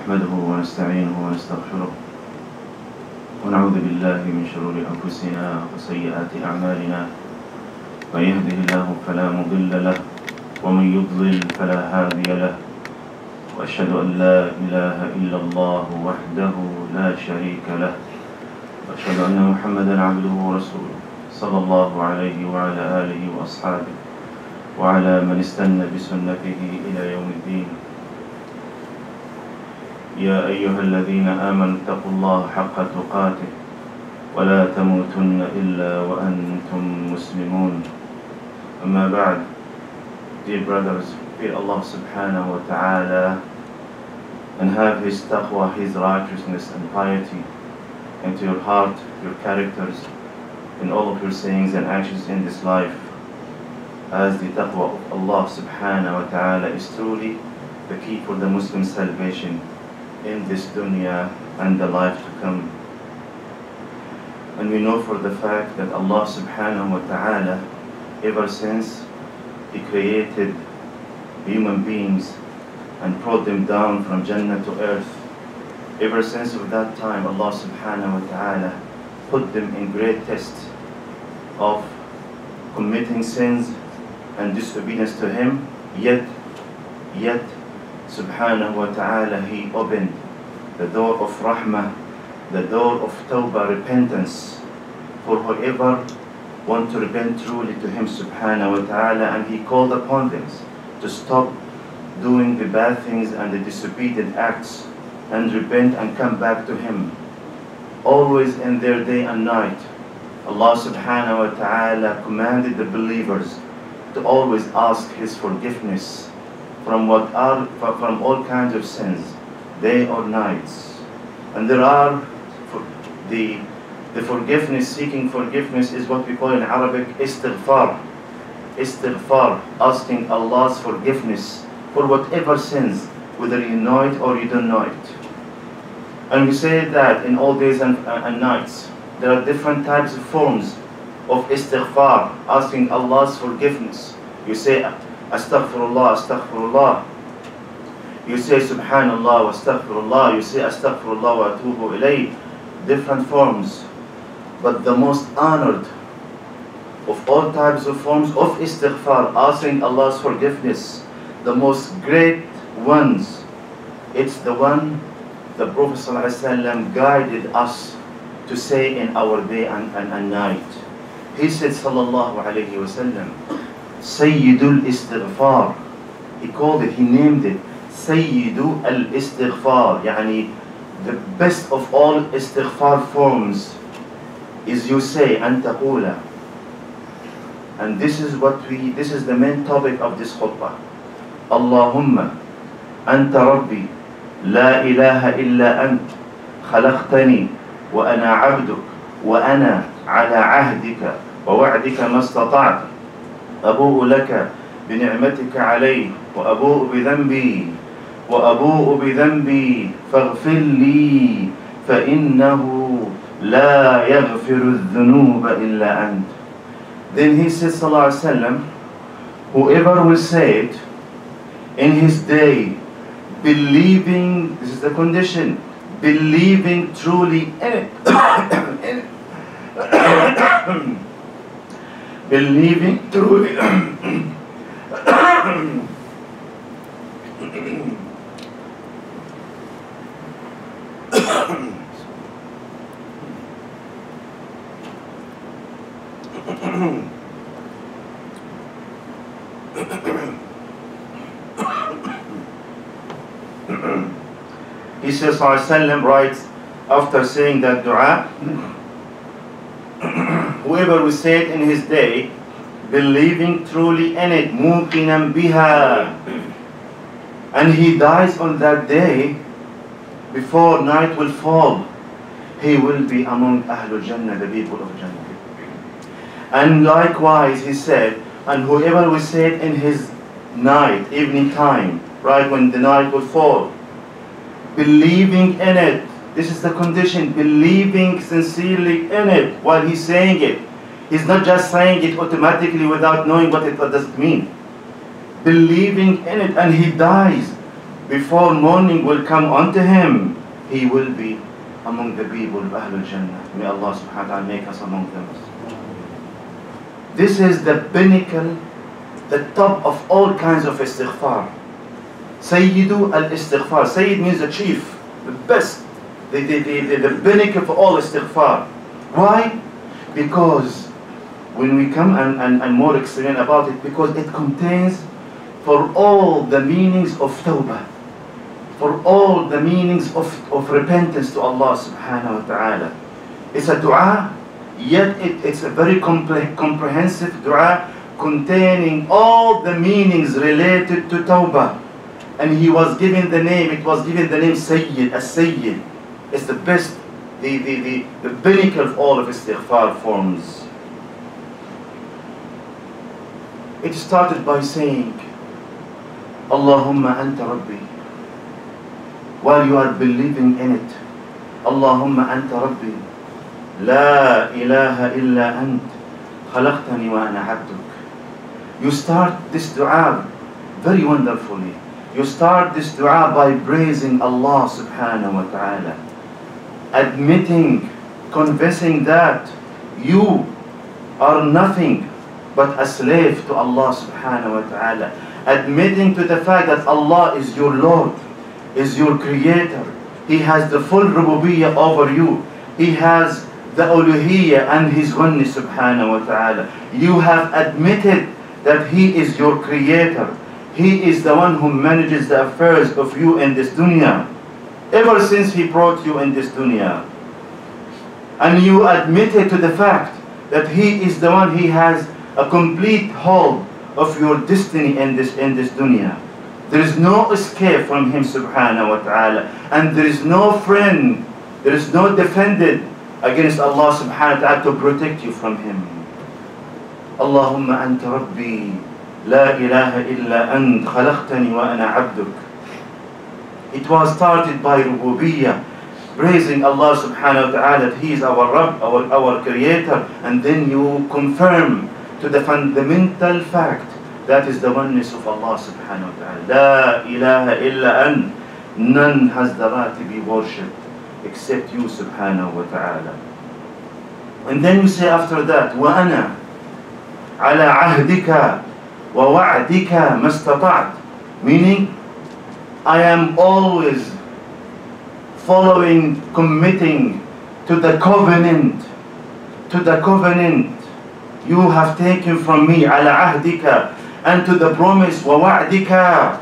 نحمده ونستعينه ونستغفره ونعوذ بالله من شرور أنفسنا وسيئات أعمالنا. من يهده الله فلا مضل له ومن يضلل فلا هادي له. وأشهد أن لا إله إلا الله وحده لا شريك له. وأشهد أن محمدا عبده ورسوله صلى الله عليه وعلى آله وأصحابه وعلى من استنى بسنته إلى يوم الدين. يا أيها الذين آمنوا اتقوا الله حق تقاته ولا تموتن إلا وأنتم مسلمون. أما بعد, dear brothers, fear Allah subhanahu wa ta'ala and have His taqwa, His righteousness and piety into your heart, your characters, in all of your sayings and actions in this life, as the taqwa of Allah subhanahu wa ta'ala is truly the key for the Muslim salvation in this dunya and the life to come. And we know for the fact that Allah subhanahu wa ta'ala, ever since He created human beings and brought them down from Jannah to earth, ever since of that time Allah subhanahu wa ta'ala put them in great test of committing sins and disobedience to Him, yet subhanahu wa ta'ala He opened the door of rahmah, the door of tawbah, repentance, for whoever want to repent truly to Him subhanahu wa ta'ala, and He called upon them to stop doing the bad things and the disobedient acts and repent and come back to Him always in their day and night. Allah subhanahu wa ta'ala commanded the believers to always ask His forgiveness from all kinds of sins, day or nights. And there are the forgiveness, seeking forgiveness is what we call in Arabic istighfar. Istighfar, asking Allah's forgiveness for whatever sins, whether you know it or you don't know it. And we say that in all days and nights. There are different types of forms of istighfar, asking Allah's forgiveness. You say astaghfirullah, astaghfirullah. You say subhanallah wa astaghfirullah. You say astaghfirullah wa atubu ilayh. Different forms. But the most honored of all types of forms of istighfar, asking Allah's forgiveness, the most great ones, it's the one the Prophet ﷺ guided us to say in our day and night. He said sallallahu alayhi wa sallam, Sayyidul Istighfar. He called it, he named it Sayyidul Istighfar. Yani the best of all istighfar forms is you say and taqula. And this is the main topic of this khutbah. Allahumma anta rabbi la ilaha illa ant khalaqtani wa ana abduk wa ana ala ahdika wa wa'dika ma istata'tu abu'u laka bi ni'matika alayhi wa abu'u bi dhanbi faghfir li fa innahu la yaghfiru adh-dhunuba illa ant. Then he says sallallahu alaihi wasallam, whoever will say it in his day, believing, this is the condition, believing truly in it, believing truly He says, sallallahu writes, after saying that dua, whoever will say it in his day, believing truly in it, muqinan biha, and he dies on that day, before night will fall, he will be among Ahlul Jannah, the people of Jannah. And likewise, he said, and whoever will say it in his night, evening time, right when the night will fall, believing in it. This is the condition, believing sincerely in it while he's saying it. He's not just saying it automatically without knowing what does it mean. Believing in it, and he dies before morning will come unto him, he will be among the people of Ahlul Jannah. May Allah subhanahu wa ta'ala make us among them. This is the pinnacle, the top of all kinds of istighfar. Sayyidu al-istighfar. Sayyid means the chief, the best, the pinnacle for all istighfar. Why? Because when we come and more explain about it, because it contains for all the meanings of tawbah, for all the meanings of repentance to Allah subhanahu wa ta'ala. It's a dua, yet it's a very comprehensive dua containing all the meanings related to tawbah. And he was given the name, it was given the name Sayyid, as-Sayyid. It's the best, the pinnacle of all of istighfar forms. It started by saying, Allahumma anta rabbi. While you are believing in it, Allahumma anta rabbi. La ilaha illa ant. Khalaqtani wa ana abduk. You start this dua very wonderfully. You start this dua by praising Allah subhanahu wa ta'ala, admitting, confessing that you are nothing but a slave to Allah subhanahu wa ta'ala, admitting to the fact that Allah is your Lord, is your creator. He has the full rububiyyah over you. He has the uluhiyyah and his oneness subhanahu wa ta'ala. You have admitted that he is your creator. He is the one who manages the affairs of you in this dunya, ever since he brought you in this dunya. And you admitted to the fact that he is the one, he has a complete hold of your destiny in this dunya. There is no escape from him subhanahu wa ta'ala, and there is no friend, there is no defendant against Allah subhanahu wa ta'ala to protect you from him. Allahumma anta rabbi, la ilaha illa ant, khalaqtani wa ana abduk. It was started by rububiyyah, praising Allah subhanahu wa ta'ala that he is our Rabb, our creator, and then you confirm to the fundamental fact that is the oneness of Allah subhanahu wa ta'ala. La ilaha illa ant. None has the right to be worshipped except you subhanahu wa ta'ala. And then you say after that, wa ana ala ahdika wa wa'dika mastata'at, meaning I am always following, committing to the covenant you have taken from me, ala ahdika, and to the promise, wa wa'dika,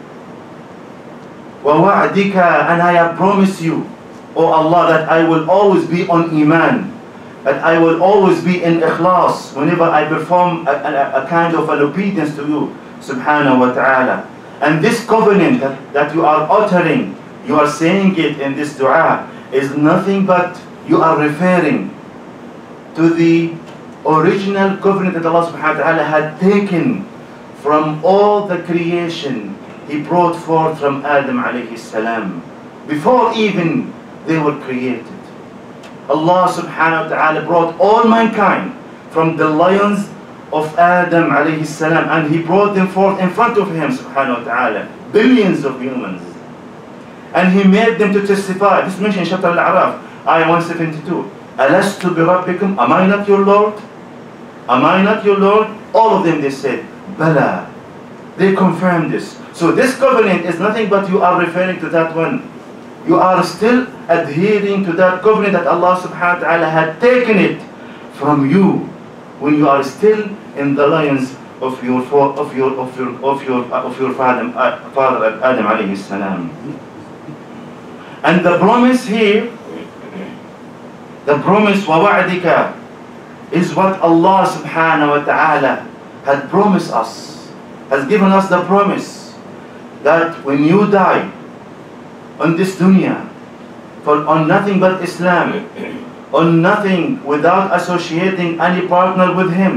and I have promised you, O Allah, that I will always be on iman, that I will always be in ikhlas whenever I perform a kind of an obedience to you subhanahu wa ta'ala. And this covenant that you are uttering, you are saying it in this dua, is nothing but you are referring to the original covenant that Allah subhanahu wa ta'ala had taken from all the creation he brought forth from Adam alayhi salam, before even they were created. Allah subhanahu wa ta'ala brought all mankind from the lions of Adam alayhi salam, and he brought them forth in front of him subhanahu wa ta'ala, billions of humans, and he made them to testify. This is mentioned in chapter Al-A'raf, ayah 172. Alastu bi rabbikum, am I not your Lord? Am I not your Lord? All of them, they said, Bala. They confirmed this. So this covenant is nothing but you are referring to that one. You are still adhering to that covenant that Allah subhanahu wa ta'ala had taken it from you when you are still in the lions of your father Adam alayhi salam. And the promise here, the promise wa wa'dika, is what Allah subhanahu wa ta'ala had promised us, has given us the promise that when you die on this dunya, on nothing but Islam, on nothing without associating any partner with him,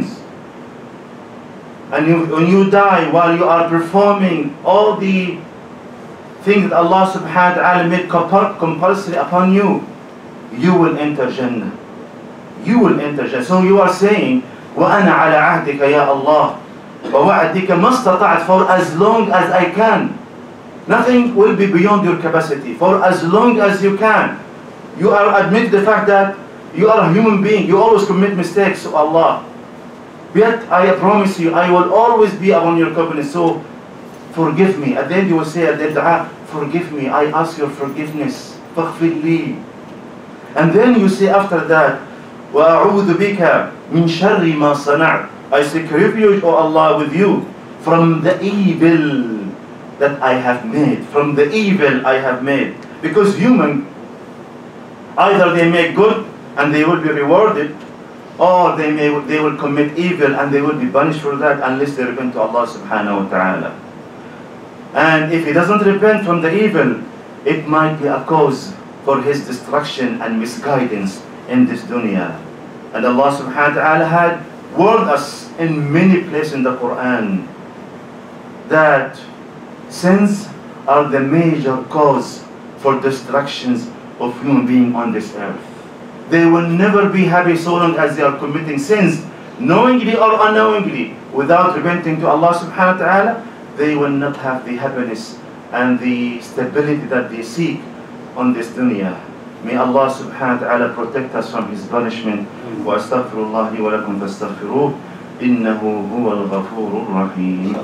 and when you die while you are performing all the things that Allah subhanahu wa ta'ala made compulsory upon you, you will enter Jannah. You will enter Jannah. So you are saying, وَأَنَا عَلَىٰ عَهْدِكَ يَا اللَّهِ وَوَعْدِكَ مَا اسْتَطَعْتُ, for as long as I can. Nothing will be beyond your capacity. For as long as you can, you are admit the fact that you are a human being. You always commit mistakes to Allah. Yet I promise you, I will always be upon your covenant. So forgive me. At the end you will say at the dua, forgive me. I ask your forgiveness. فاغفر لي. And then you say after that, وأعوذ بك من شر ما صنعت. I seek refuge, O Allah, with you from the evil that I have made. From the evil I have made. Because human, either they make good and they will be rewarded, or they will commit evil and they will be punished for that unless they repent to Allah subhanahu wa ta'ala. And if he doesn't repent from the evil, it might be a cause for his destruction and misguidance in this dunya. And Allah subhanahu wa ta'ala had warned us in many places in the Quran that sins are the major cause for destructions of human beings on this earth. They will never be happy so long as they are committing sins, knowingly or unknowingly, without repenting to Allah subhanahu wa ta'ala. They will not have the happiness and the stability that they seek on this dunya. May Allah subhanahu wa ta'ala protect us from his punishment. Wa astaghfirullah li wa lakum fastaghfiruh innahu huwal ghafurur rahim.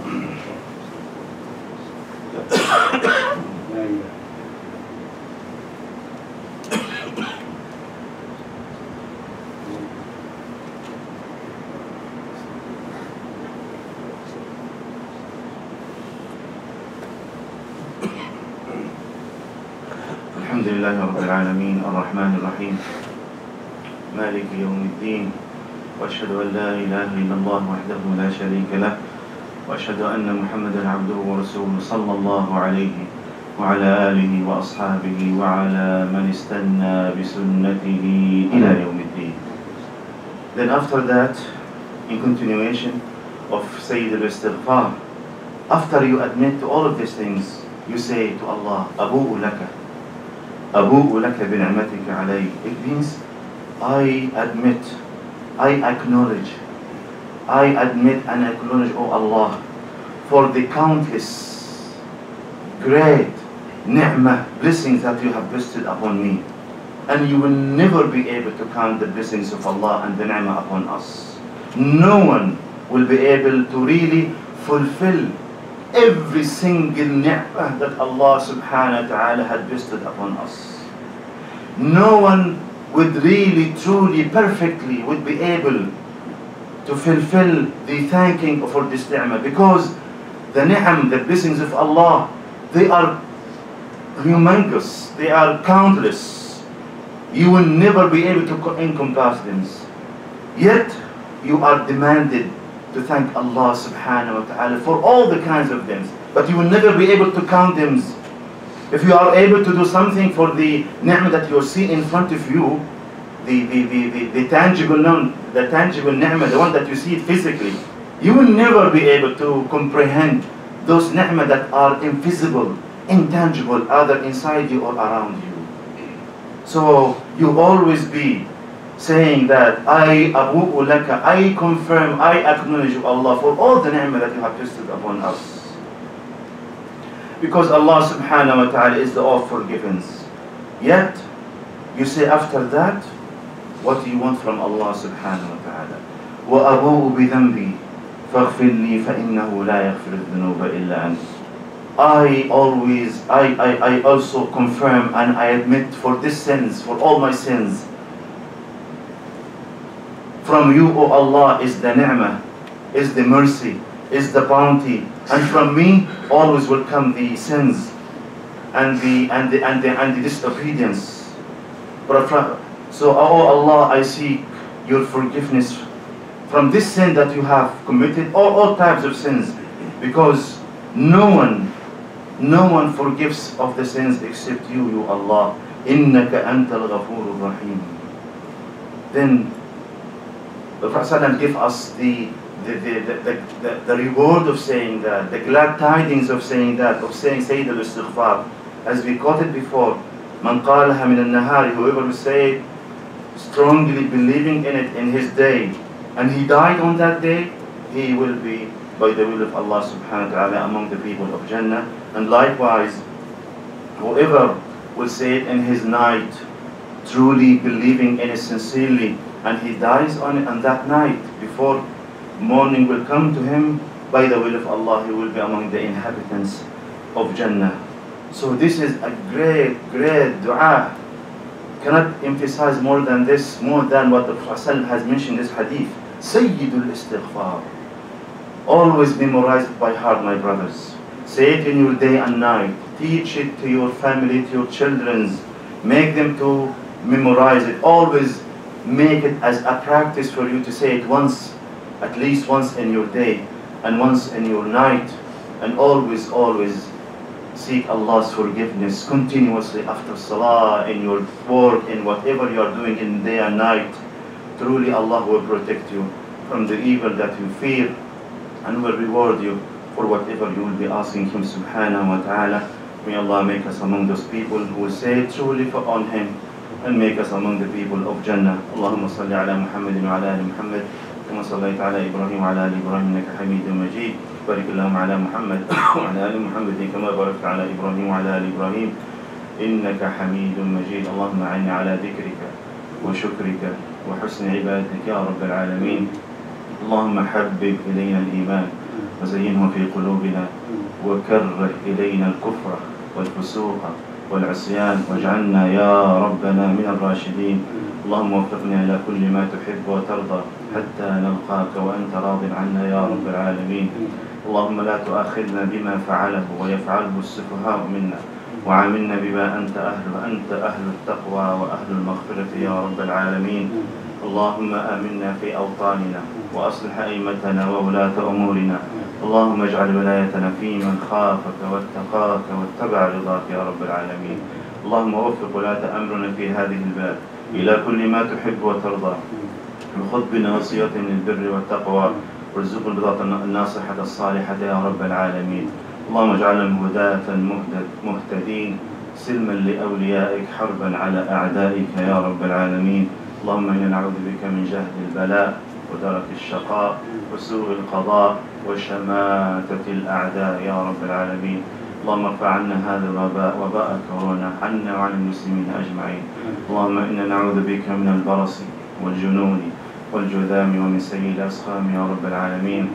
الحمد لله رب العالمين الرحمن الرحيم مالك يوم الدين وأشهد أن لا إله إلا الله وحده لا شريك له وأشهد أن محمدا عبده ورسوله صلى الله عليه وعلى آله وأصحابه وعلى من استنى بسنته إلى يوم الدين. Then after that, in continuation of Sayyid al-Istighfar, after you admit to all of these things, you say to Allah, Abu'u laka. Abu'u laka bi'ni'matika alayhi. It means, I admit, I acknowledge and acknowledge, O Allah, for the countless great ni'mah, blessings that you have bestowed upon me. And you will never be able to count the blessings of Allah and the ni'mah upon us. No one will be able to really fulfill every single ni'mah that Allah subhanahu wa ta'ala had bestowed upon us. No one would really, truly, perfectly would be able to fulfill the thanking for this ni'mah, because the ni'am, the blessings of Allah, they are humongous, they are countless. You will never be able to encompass them. Yet you are demanded to thank Allah subhanahu wa ta'ala for all the kinds of them, but you will never be able to count them. If you are able to do something for the ni'mah that you see in front of you, the tangible ni'mah, the one that you see physically, you will never be able to comprehend those ni'mah that are invisible, intangible, either inside you or around you. So you always be saying that I abu'u laka, I confirm, I acknowledge Allah for all the ni'mah that you have bestowed upon us. Because Allah subhanahu wa ta'ala is the all forgiveness. Yet you say after that, what do you want from Allah subhanahu wa ta'ala? وَأَبُوءُ بِذَنْبِي فَاغْفِرْ لِي فَإِنَّهُ لَا يَغْفِرُ الذُّنُوبَ إِلَّا أَنْتَ. I also confirm and I admit for these sins, for all my sins. From you, O Allah, is the ni'mah, is the mercy, is the bounty, and from me always will come the sins and the disobedience. So, O Allah, I seek your forgiveness from this sin that you have committed, all types of sins, because no one forgives of the sins except you, Allah. Innaka antal ghafurur rahim. Then the Prophet gives us the reward of saying that, the glad tidings of saying that, of saying Sayyid al-Istighfar, as we quoted before. Man qalaha min al-nahari, whoever will say it, strongly believing in it in his day, and he died on that day, he will be, by the will of Allah subhanahu wa ta'ala, among the people of Jannah. And likewise, whoever will say it in his night, truly believing in it sincerely, and he dies on that night before morning will come to him, by the will of Allah, he will be among the inhabitants of Jannah. So this is a great, great dua. Cannot emphasize more than this, more than what the Prophet has mentioned in this hadith. Sayyidul Istighfar. Always memorize it by heart, my brothers. Say it in your day and night. Teach it to your family, to your children. Make them to memorize it. Always make it as a practice for you to say it once, at least once in your day and once in your night. And always, always seek Allah's forgiveness continuously after salah, in your work, in whatever you are doing in day and night. Truly Allah will protect you from the evil that you fear and will reward you for whatever you will be asking Him subhanahu wa ta'ala. May Allah make us among those people who will say truly on Him, and make us among the people of Jannah. Allahumma salli ala Muhammadin wa ala ali Muhammad kama sallaita ala Ibrahim wa ala ali Ibrahim innaka Hamidum Majid. Barik Allahumma ala Muhammad wa ala ali Muhammadin kama barakta ala Ibrahim wa ala ali Ibrahim innaka Hamidum Majid. Allahumma a'inni ala dhikrika wa shukrika wa husni ibadatika ya Rabbal Alameen. Allahumma habbib ilayna al-iman wa zayyinhu fi qulubina wa karrih ilayna al-kufra wal-fusuqa والعصيان واجعلنا يا ربنا من الراشدين. اللهم وفقنا إلى كل ما تحب وترضى حتى نلقاك وأنت راض عنا يا رب العالمين. اللهم لا تؤاخذنا بما فعله ويفعله السفهاء منا، وعاملنا بما أنت أهل التقوى وأهل المغفرة يا رب العالمين. اللهم آمنا في أوطاننا وأصلح أئمتنا وولاة أمورنا. اللهم اجعل ولايتنا في من خافك واتقاك واتبع رضاك يا رب العالمين. اللهم وفق ولاة أمرنا في هذه البلاد إلى كل ما تحب وترضى، وخذ بناصيتهم للبر والتقوى، وارزقنا البضاعة الناصحة الصالحة يا رب العالمين. اللهم اجعلنا هداة مهتدين، سلما لأوليائك، حربا على أعدائك يا رب العالمين. اللهم إنا نعوذ بك من جهد البلاء ودرك الشقاء وسوء القضاء وشماتة الأعداء يا رب العالمين. اللهم ارفع عنا هذا الوباء، وباء كورونا، عنا وعن المسلمين أجمعين. اللهم إنا نعوذ بك من البرص والجنون والجذام ومن سيء الأسقام يا رب العالمين.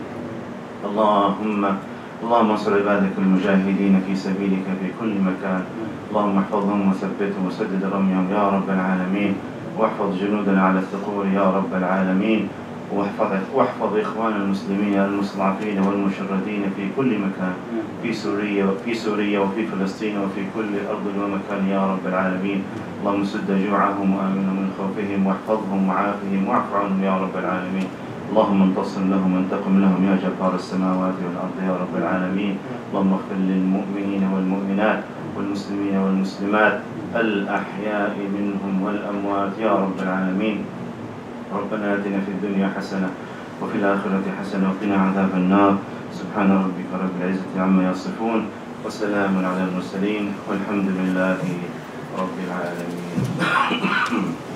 اللهم انصر عبادك المجاهدين في سبيلك في كل مكان. اللهم احفظهم وثبتهم وسدد رميهم يا رب العالمين، واحفظ جنودنا على الثغور يا رب العالمين، واحفظ إخوان المسلمين المستضعفين والمشردين في كل مكان، في سوريا وفي فلسطين وفي كل أرض ومكان يا رب العالمين. اللهم سد جوعهم وآمنهم من خوفهم، واحفظهم وعافهم واعف عنهم يا رب العالمين. اللهم انتصر لهم وانتقم لهم يا جبار السماوات والأرض يا رب العالمين. اللهم اغفر للمؤمنين والمؤمنات والمسلمين والمسلمات الأحياء منهم والأموات يا رب العالمين. ربنا آتنا في الدنيا حسنة وفي الآخرة حسنة وقنا عذاب النار. سبحان ربك رب العزة عما يصفون، وسلام على المرسلين، والحمد لله رب العالمين.